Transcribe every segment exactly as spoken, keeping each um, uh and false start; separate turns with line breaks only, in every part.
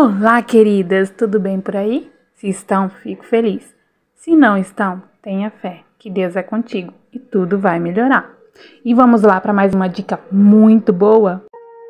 Olá, queridas! Tudo bem por aí? Se estão, fico feliz. Se não estão, tenha fé, que Deus é contigo e tudo vai melhorar. E vamos lá para mais uma dica muito boa?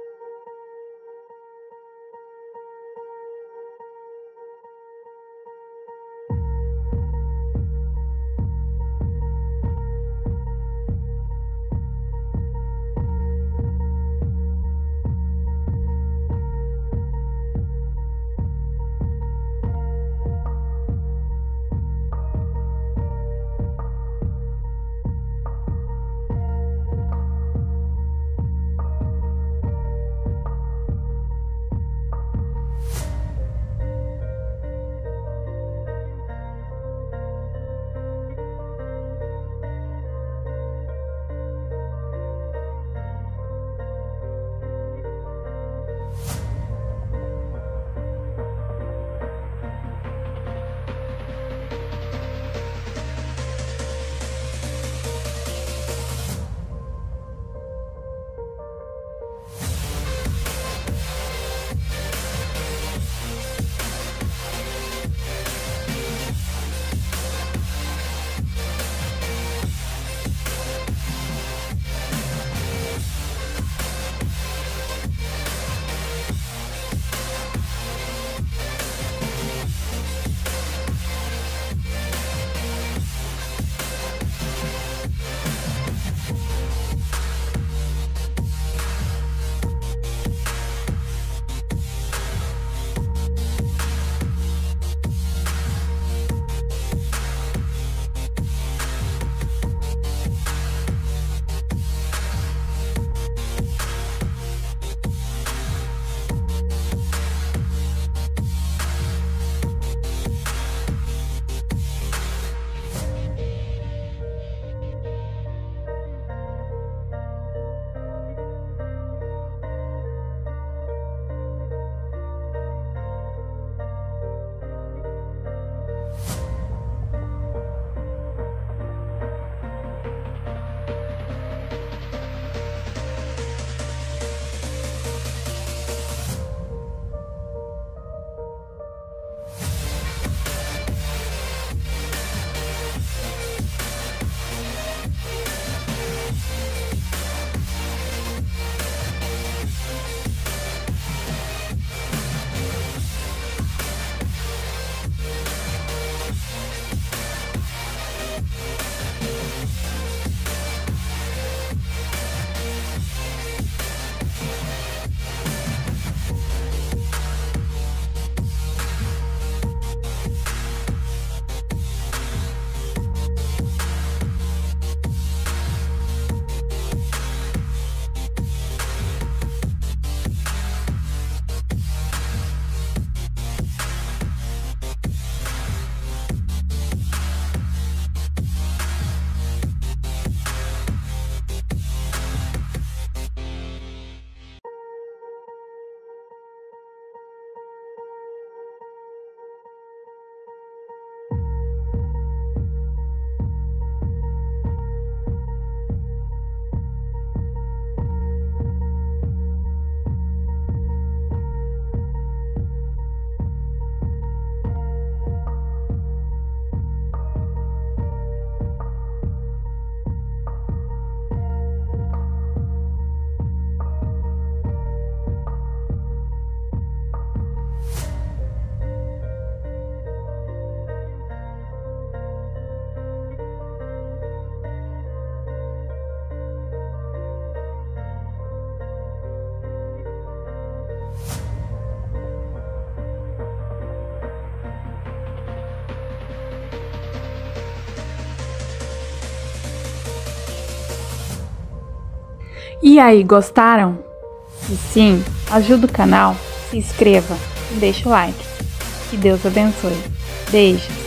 E aí, gostaram? Se sim, ajuda o canal, se inscreva e deixa o like. Que Deus abençoe. Beijos!